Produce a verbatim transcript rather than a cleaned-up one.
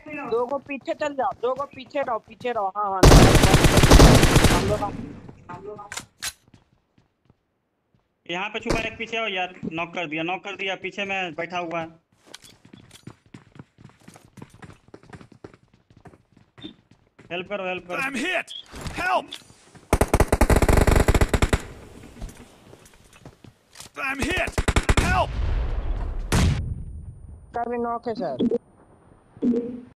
दो को पीछे चल जाओ, दो को पीछे रहो, पीछे रहो। हाँ हाँ हम लोग हम लोग यहाँ पे छुपा, एक पीछे हो यार, नॉक कर दिया, नॉक कर दिया, पीछे में बैठा हुआ है। हेल्प करो, हेल्प करो। I'm hit. Help. I'm hit. Help. का भी नॉक है सर।